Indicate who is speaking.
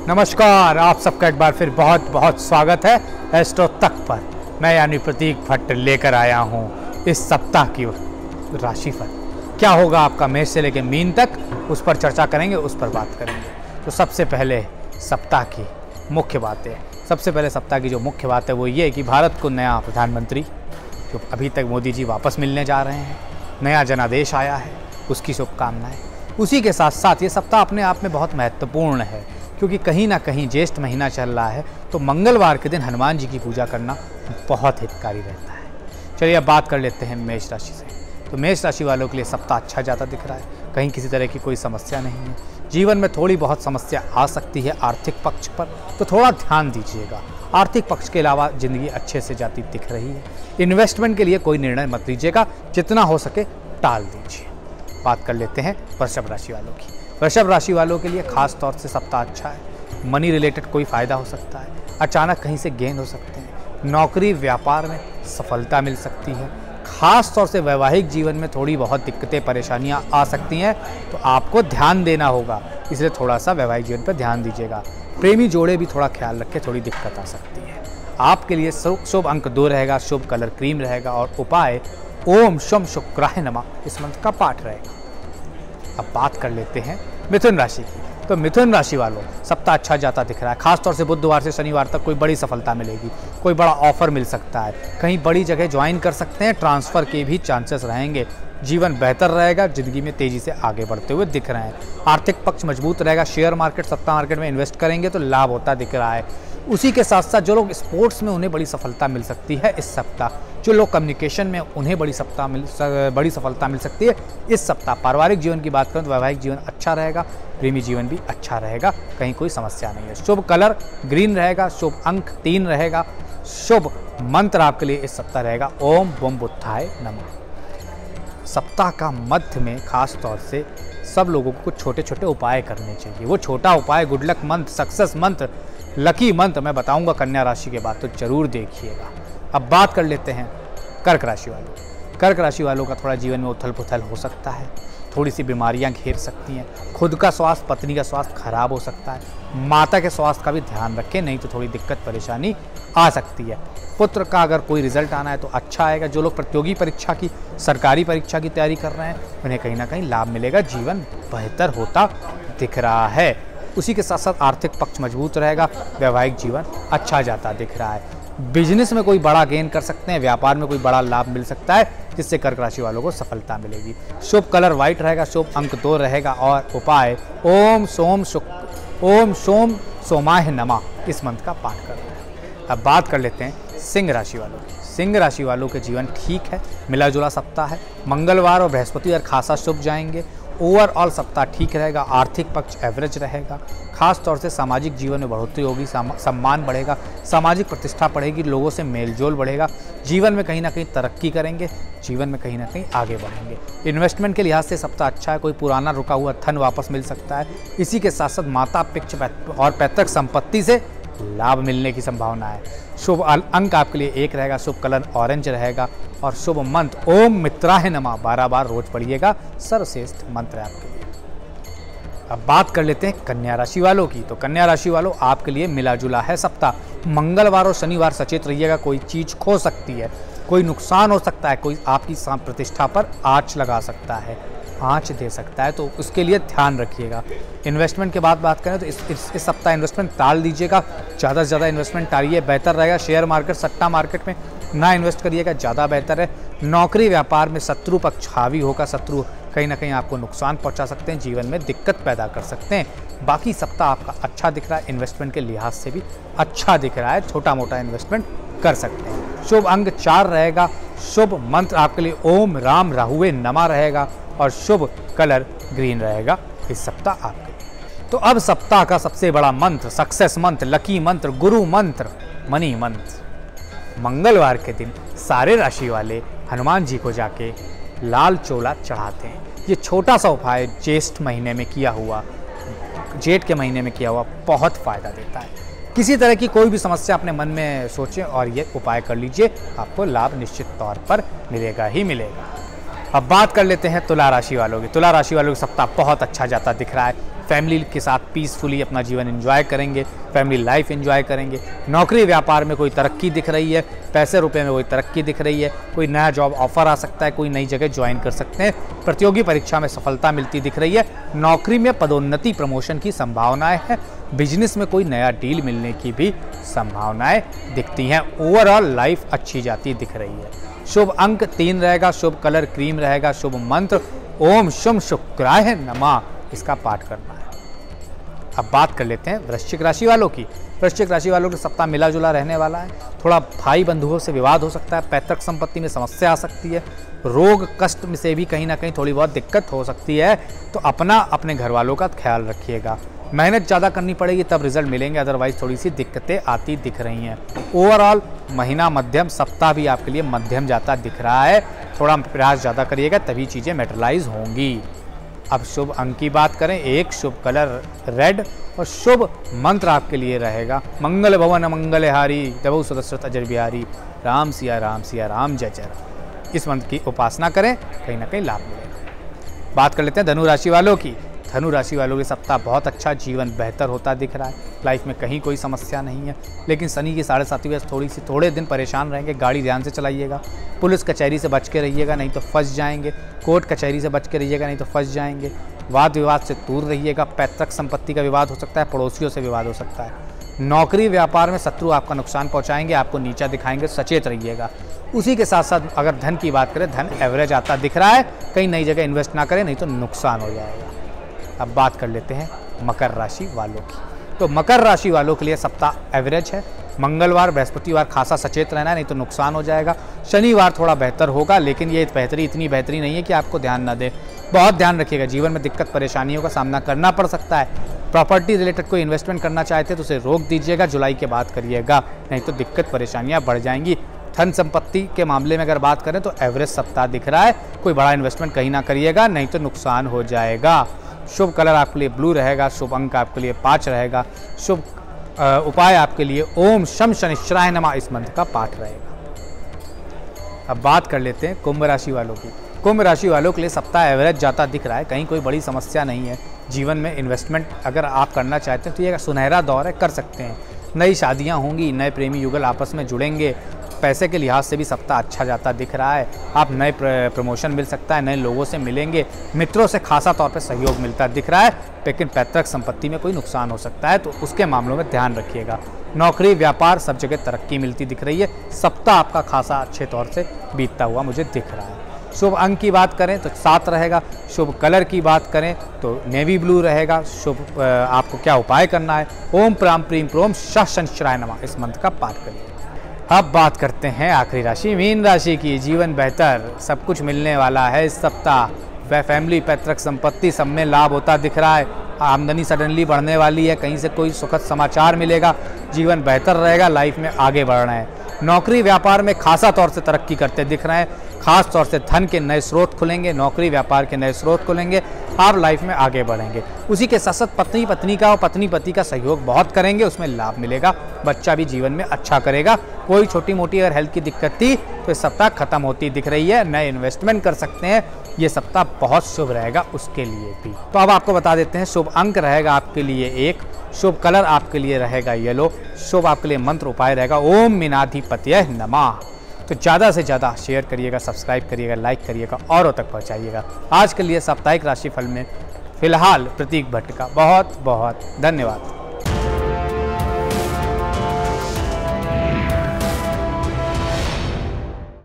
Speaker 1: नमस्कार, आप सबका एक बार फिर बहुत बहुत स्वागत है एस्ट्रो तक पर। मैं यानी प्रतीक भट्ट लेकर आया हूँ इस सप्ताह की राशिफल। क्या होगा आपका मेष से लेकर मीन तक, उस पर चर्चा करेंगे, उस पर बात करेंगे। तो सबसे पहले सप्ताह की मुख्य बातें। सबसे पहले सप्ताह की जो मुख्य बात है वो ये कि भारत को नया प्रधानमंत्री, जो अभी तक मोदी जी वापस मिलने जा रहे हैं, नया जनादेश आया है, उसकी शुभकामनाएँ। उसी के साथ साथ ये सप्ताह अपने आप में बहुत महत्वपूर्ण है, क्योंकि कहीं ना कहीं ज्येष्ठ महीना चल रहा है, तो मंगलवार के दिन हनुमान जी की पूजा करना बहुत हितकारी रहता है। चलिए अब बात कर लेते हैं मेष राशि से। तो मेष राशि वालों के लिए सप्ताह अच्छा जाता दिख रहा है, कहीं किसी तरह की कोई समस्या नहीं है। जीवन में थोड़ी बहुत समस्या आ सकती है आर्थिक पक्ष पर, तो थोड़ा ध्यान दीजिएगा। आर्थिक पक्ष के अलावा ज़िंदगी अच्छे से जाती दिख रही है। इन्वेस्टमेंट के लिए कोई निर्णय मत लीजिएगा, जितना हो सके टाल दीजिए। बात कर लेते हैं वृषभ राशि वालों की। वृषभ राशि वालों के लिए खास तौर से सप्ताह अच्छा है। मनी रिलेटेड कोई फ़ायदा हो सकता है, अचानक कहीं से गेन हो सकते हैं, नौकरी व्यापार में सफलता मिल सकती है। खास तौर से वैवाहिक जीवन में थोड़ी बहुत दिक्कतें परेशानियां आ सकती हैं, तो आपको ध्यान देना होगा, इसलिए थोड़ा सा वैवाहिक जीवन पर ध्यान दीजिएगा। प्रेमी जोड़े भी थोड़ा ख्याल रखें, थोड़ी दिक्कत आ सकती है। आपके लिए शुभ अंक 2 रहेगा, शुभ कलर क्रीम रहेगा और उपाय ओम शम शुक्राय नमः इस मंत्र का पाठ रहेगा। अब बात कर लेते हैं मिथुन राशि की। तो मिथुन राशि वालों सप्ताह अच्छा जाता दिख रहा है। खासतौर से बुधवार से शनिवार तक कोई बड़ी सफलता मिलेगी, कोई बड़ा ऑफर मिल सकता है, कहीं बड़ी जगह ज्वाइन कर सकते हैं, ट्रांसफ़र के भी चांसेस रहेंगे। जीवन बेहतर रहेगा, ज़िंदगी में तेज़ी से आगे बढ़ते हुए दिख रहे हैं। आर्थिक पक्ष मजबूत रहेगा। शेयर मार्केट, सट्टा मार्केट में इन्वेस्ट करेंगे तो लाभ होता दिख रहा है। उसी के साथ साथ जो लोग स्पोर्ट्स में, उन्हें बड़ी सफलता मिल सकती है इस सप्ताह। जो लोग कम्युनिकेशन में, उन्हें बड़ी सफलता मिल सकती है इस सप्ताह। पारिवारिक जीवन की बात करें तो वैवाहिक जीवन अच्छा रहेगा, प्रेमी जीवन भी अच्छा रहेगा, कहीं कोई समस्या नहीं है। शुभ कलर ग्रीन रहेगा, शुभ अंक 3 रहेगा, शुभ मंत्र आपके लिए इस सप्ताह रहेगा ओम बम बुद्धाय नमः। सप्ताह का मध्य में खास तौर से सब लोगों को कुछ छोटे छोटे उपाय करने चाहिए। वो छोटा उपाय, गुड लक मंत्र, सक्सेस मंत्र, लकी मंत्र मैं बताऊंगा कन्या राशि के बाद, तो जरूर देखिएगा। अब बात कर लेते हैं कर्क राशि वालों। कर्क राशि वालों का थोड़ा जीवन में उथल पुथल हो सकता है, थोड़ी सी बीमारियां घेर सकती हैं। खुद का स्वास्थ्य, पत्नी का स्वास्थ्य खराब हो सकता है। माता के स्वास्थ्य का भी ध्यान रखें, नहीं तो थोड़ी दिक्कत परेशानी आ सकती है। पुत्र का अगर कोई रिजल्ट आना है तो अच्छा आएगा। जो लोग प्रतियोगी परीक्षा की, सरकारी परीक्षा की तैयारी कर रहे हैं, उन्हें कहीं ना कहीं लाभ मिलेगा, जीवन बेहतर होता दिख रहा है। उसी के साथ साथ आर्थिक पक्ष मजबूत रहेगा, वैवाहिक जीवन अच्छा जाता दिख रहा है। बिजनेस में कोई बड़ा गेन कर सकते हैं, व्यापार में कोई बड़ा लाभ मिल सकता है, जिससे कर्क राशि वालों को सफलता मिलेगी। शुभ कलर व्हाइट रहेगा, शुभ अंक 2 रहेगा और उपाय ओम सोम सोमाय नमः इस मंत्र का पाठ करना है। अब बात कर लेते हैं सिंह राशि वालों की। सिंह राशि वालों के जीवन ठीक है, मिला जुला सप्ताह है। मंगलवार और बृहस्पतिवार खासा शुभ जाएंगे। ओवरऑल सप्ताह ठीक रहेगा। आर्थिक पक्ष एवरेज रहेगा। खास तौर से सामाजिक जीवन में बढ़ोतरी होगी, सम्मान बढ़ेगा, सामाजिक प्रतिष्ठा बढ़ेगी, लोगों से मेलजोल बढ़ेगा। जीवन में कहीं ना कहीं तरक्की करेंगे, जीवन में कहीं ना कहीं आगे बढ़ेंगे। इन्वेस्टमेंट के लिहाज से सप्ताह अच्छा है। कोई पुराना रुका हुआ धन वापस मिल सकता है। इसी के साथ साथ माता पितृ और पैतृक संपत्ति से लाभ मिलने की संभावना है। शुभ अंक आपके लिए 1 रहेगा, शुभ कलर ऑरेंज रहेगा और शुभ मंत्र ओम मित्राय नमः 12 बार रोज पढ़िएगा, सर्वश्रेष्ठ मंत्र है आपके लिए। अब बात कर लेते हैं कन्या राशि वालों की। तो कन्या राशि वालों आपके लिए मिला जुला है सप्ताह। मंगलवार और शनिवार सचेत रहिएगा, कोई चीज़ खो सकती है, कोई नुकसान हो सकता है, कोई आपकी प्रतिष्ठा पर आँच लगा सकता है, आँच दे सकता है, तो उसके लिए ध्यान रखिएगा। इन्वेस्टमेंट के बाद बात करें तो इस सप्ताह इन्वेस्टमेंट टाल दीजिएगा, ज़्यादा से ज़्यादा इन्वेस्टमेंट टालिए, बेहतर रहेगा। शेयर मार्केट, सट्टा मार्केट में ना इन्वेस्ट करिएगा, ज़्यादा बेहतर है। नौकरी व्यापार में शत्रु पक्ष हावी होगा, शत्रु कहीं ना कहीं आपको नुकसान पहुंचा सकते हैं, जीवन में दिक्कत पैदा कर सकते हैं। बाकी सप्ताह आपका अच्छा दिख रहा है, इन्वेस्टमेंट के लिहाज से भी अच्छा दिख रहा है, छोटा मोटा इन्वेस्टमेंट कर सकते हैं। शुभ अंक 4 रहेगा, शुभ मंत्र आपके लिए ओम राम राहुवे नमः रहेगा और शुभ कलर ग्रीन रहेगा इस सप्ताह आपके लिए। तो अब सप्ताह का सबसे बड़ा मंत्र, सक्सेस मंत्र, लकी मंत्र, गुरु मंत्र, मनी मंत्र। मंगलवार के दिन सारे राशि वाले हनुमान जी को जाके लाल चोला चढ़ाते हैं। ये छोटा सा उपाय ज्येष्ठ महीने में किया हुआ, जेठ के महीने में किया हुआ बहुत फ़ायदा देता है। किसी तरह की कोई भी समस्या अपने मन में सोचें और ये उपाय कर लीजिए, आपको लाभ निश्चित तौर पर मिलेगा ही मिलेगा। अब बात कर लेते हैं तुला राशि वालों की। तुला राशि वालों की सप्ताह बहुत अच्छा जाता दिख रहा है। फैमिली के साथ पीसफुली अपना जीवन एंजॉय करेंगे, फैमिली लाइफ एंजॉय करेंगे। नौकरी व्यापार में कोई तरक्की दिख रही है, पैसे रुपए में कोई तरक्की दिख रही है, कोई नया जॉब ऑफर आ सकता है, कोई नई जगह ज्वाइन कर सकते हैं, प्रतियोगी परीक्षा में सफलता मिलती दिख रही है, नौकरी में पदोन्नति प्रमोशन की संभावनाएं हैं, बिजनेस में कोई नया डील मिलने की भी संभावनाएं दिखती हैं। ओवरऑल लाइफ अच्छी जाती दिख रही है। शुभ अंक 3 रहेगा, शुभ कलर क्रीम रहेगा, शुभ मंत्र ओम शुम शुक्राय नमः, इसका पाठ करना है। अब बात कर लेते हैं वृश्चिक राशि वालों की। वृश्चिक राशि वालों के सप्ताह मिला जुला रहने वाला है। थोड़ा भाई बंधुओं से विवाद हो सकता है, पैतृक संपत्ति में समस्या आ सकती है, रोग कष्ट में से भी कहीं ना कहीं थोड़ी बहुत दिक्कत हो सकती है, तो अपने घर वालों का ख्याल रखिएगा। मेहनत ज़्यादा करनी पड़ेगी तब रिजल्ट मिलेंगे, अदरवाइज थोड़ी सी दिक्कतें आती दिख रही हैं। ओवरऑल महीना मध्यम, सप्ताह भी आपके लिए मध्यम जाता दिख रहा है। थोड़ा प्रयास ज़्यादा करिएगा तभी चीज़ें मेटरलाइज होंगी। अब शुभ अंक की बात करें, 1 शुभ कलर रेड और शुभ मंत्र आपके लिए रहेगा मंगल भवन मंगलहारी देवौ सदस्रत अजर बिहारी राम सिया राम सिया राम जय जय राम। इस मंत्र की उपासना करें, कहीं ना कहीं लाभ मिलेगा। बात कर लेते हैं धनु राशि वालों की। धनु राशि वालों के सप्ताह बहुत अच्छा, जीवन बेहतर होता दिख रहा है, लाइफ में कहीं कोई समस्या नहीं है। लेकिन शनि की 7.5 वजह थोड़े दिन परेशान रहेंगे। गाड़ी ध्यान से चलाइएगा, पुलिस कचहरी से बच के रहिएगा नहीं तो फंस जाएंगे, कोर्ट कचहरी से बच के रहिएगा नहीं तो फंस जाएंगे, वाद विवाद से दूर रहिएगा, पैतृक संपत्ति का विवाद हो सकता है, पड़ोसियों से विवाद हो सकता है। नौकरी व्यापार में शत्रु आपका नुकसान पहुँचाएंगे, आपको नीचा दिखाएंगे, सचेत रहिएगा। उसी के साथ साथ अगर धन की बात करें, धन एवरेज आता दिख रहा है, कहीं नई जगह इन्वेस्ट ना करें नहीं तो नुकसान हो जाएगा। अब बात कर लेते हैं मकर राशि वालों की। तो मकर राशि वालों के लिए सप्ताह एवरेज है। मंगलवार बृहस्पतिवार खासा सचेत रहना है नहीं तो नुकसान हो जाएगा। शनिवार थोड़ा बेहतर होगा, लेकिन ये इतनी बेहतरी नहीं है कि आपको ध्यान न दे। बहुत ध्यान रखिएगा, जीवन में दिक्कत परेशानियों का सामना करना पड़ सकता है। प्रॉपर्टी रिलेटेड कोई इन्वेस्टमेंट करना चाहते हैं तो उसे रोक दीजिएगा, जुलाई के बाद करिएगा, नहीं तो दिक्कत परेशानियाँ बढ़ जाएंगी। धन संपत्ति के मामले में अगर बात करें तो एवरेज सप्ताह दिख रहा है, कोई बड़ा इन्वेस्टमेंट कहीं ना करिएगा नहीं तो नुकसान हो जाएगा। शुभ कलर आपके लिए ब्लू रहेगा, शुभ अंक आपके लिए 5 रहेगा, शुभ उपाय आपके लिए ओम शम शनिश्चराय नमः इस मंत्र का पाठ रहेगा। अब बात कर लेते हैं कुंभ राशि वालों की। कुंभ राशि वालों के लिए सप्ताह एवरेज जाता दिख रहा है, कहीं कोई बड़ी समस्या नहीं है। जीवन में इन्वेस्टमेंट अगर आप करना चाहते हैं तो ये सुनहरा दौर है, कर सकते हैं। नई शादियां होंगी, नए प्रेमी युगल आपस में जुड़ेंगे, पैसे के लिहाज से भी सप्ताह अच्छा जाता दिख रहा है। आप नए प्रमोशन मिल सकता है, नए लोगों से मिलेंगे, मित्रों से खासा तौर पे सहयोग मिलता दिख रहा है। लेकिन पैतृक संपत्ति में कोई नुकसान हो सकता है तो उसके मामलों में ध्यान रखिएगा। नौकरी व्यापार सब जगह तरक्की मिलती दिख रही है। सप्ताह आपका खासा अच्छे तौर से बीतता हुआ मुझे दिख रहा है। शुभ अंक की बात करें तो 7 रहेगा। शुभ कलर की बात करें तो नेवी ब्लू रहेगा। शुभ आपको क्या उपाय करना है, ओम प्राम प्रीम प्रोम शः शनिश्चराय नमः इस मंत्र का पाठ करिए। अब बात करते हैं आखिरी राशि मीन राशि की। जीवन बेहतर, सब कुछ मिलने वाला है इस सप्ताह। वह फैमिली पैतृक संपत्ति सब में लाभ होता दिख रहा है। आमदनी सडनली बढ़ने वाली है, कहीं से कोई सुखद समाचार मिलेगा, जीवन बेहतर रहेगा, लाइफ में आगे बढ़ रहे हैं। नौकरी व्यापार में खासा तौर से तरक्की करते दिख रहे हैं, खास तौर से धन के नए स्रोत खुलेंगे, नौकरी व्यापार के नए स्रोत खुलेंगे, आप लाइफ में आगे बढ़ेंगे। उसी के साथ साथ पत्नी पत्नी का और पत्नी पति का सहयोग बहुत करेंगे, उसमें लाभ मिलेगा। बच्चा भी जीवन में अच्छा करेगा। कोई छोटी मोटी अगर हेल्थ की दिक्कत थी तो इस सप्ताह खत्म होती दिख रही है। नए इन्वेस्टमेंट कर सकते हैं, ये सप्ताह बहुत शुभ रहेगा उसके लिए भी। तो अब आपको बता देते हैं, शुभ अंक रहेगा आपके लिए 1, शुभ कलर आपके लिए रहेगा येलो, शुभ आपके लिए मंत्र उपाय रहेगा ओम मीनाधिपतये नमः। तो ज़्यादा से ज़्यादा शेयर करिएगा, सब्सक्राइब करिएगा, लाइक करिएगा, औरों तक पहुँचाइएगा। आज के लिए साप्ताहिक राशिफल में फिलहाल प्रतीक भट्ट का बहुत बहुत धन्यवाद।